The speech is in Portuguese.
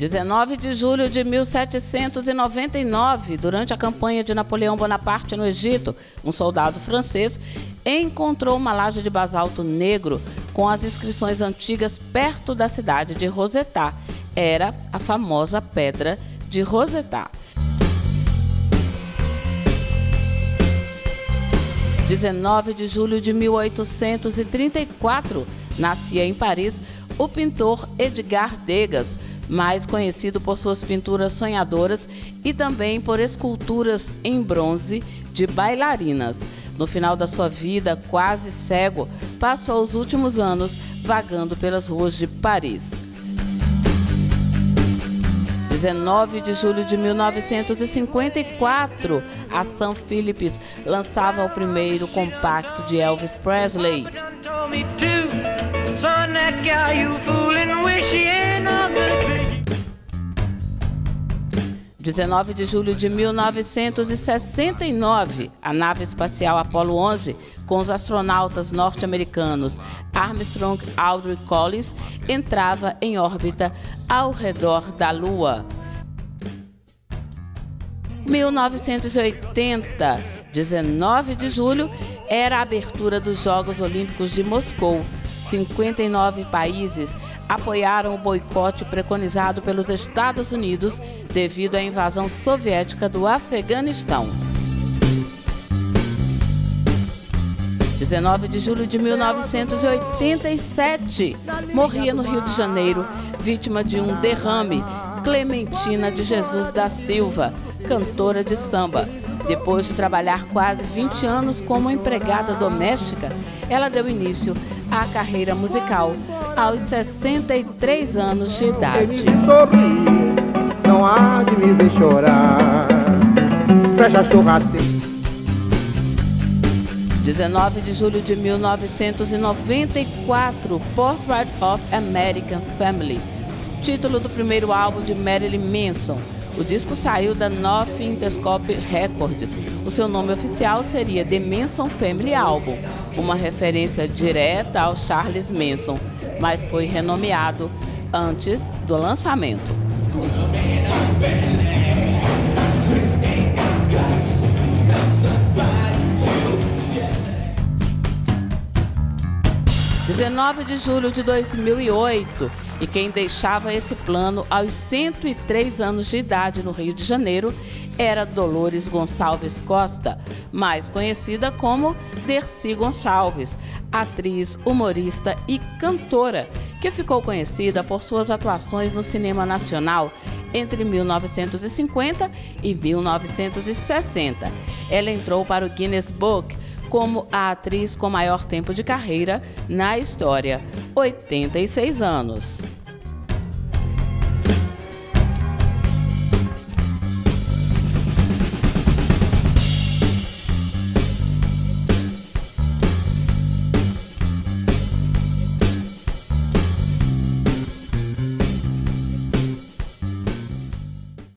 19 de julho de 1799, durante a campanha de Napoleão Bonaparte no Egito, um soldado francês encontrou uma laje de basalto negro com as inscrições antigas perto da cidade de Rosetta. Era a famosa Pedra de Rosetta. 19 de julho de 1834, nascia em Paris o pintor Edgar Degas, mais conhecido por suas pinturas sonhadoras e também por esculturas em bronze de bailarinas. No final da sua vida, quase cego, passou os últimos anos vagando pelas ruas de Paris. 19 de julho de 1954, a Sam Phillips lançava o primeiro compacto de Elvis Presley. 19 de julho de 1969, a nave espacial Apollo 11, com os astronautas norte-americanos Armstrong e Aldrin Collins, entrava em órbita ao redor da Lua. 1980, 19 de julho, era a abertura dos Jogos Olímpicos de Moscou. 59 países apoiaram o boicote preconizado pelos Estados Unidos devido à invasão soviética do Afeganistão. 19 de julho de 1987, morria no Rio de Janeiro, vítima de um derrame, Clementina de Jesus da Silva, cantora de samba. Depois de trabalhar quase 20 anos como empregada doméstica, ela deu início à carreira musical aos 63 anos de idade. Não há de me ver chorar. Fecha a churrasqueira. 19 de julho de 1994, Portrait of American Family, título do primeiro álbum de Marilyn Manson. O disco saiu da North Interscope Records. O seu nome oficial seria The Manson Family Album, uma referência direta ao Charles Manson, mas foi renomeado antes do lançamento. 19 de julho de 2008, e quem deixava esse plano aos 103 anos de idade no Rio de Janeiro era Dolores Gonçalves Costa, mais conhecida como Dercy Gonçalves, atriz, humorista e cantora, que ficou conhecida por suas atuações no cinema nacional entre 1950 e 1960. Ela entrou para o Guinness Book como a atriz com maior tempo de carreira na história, 86 anos.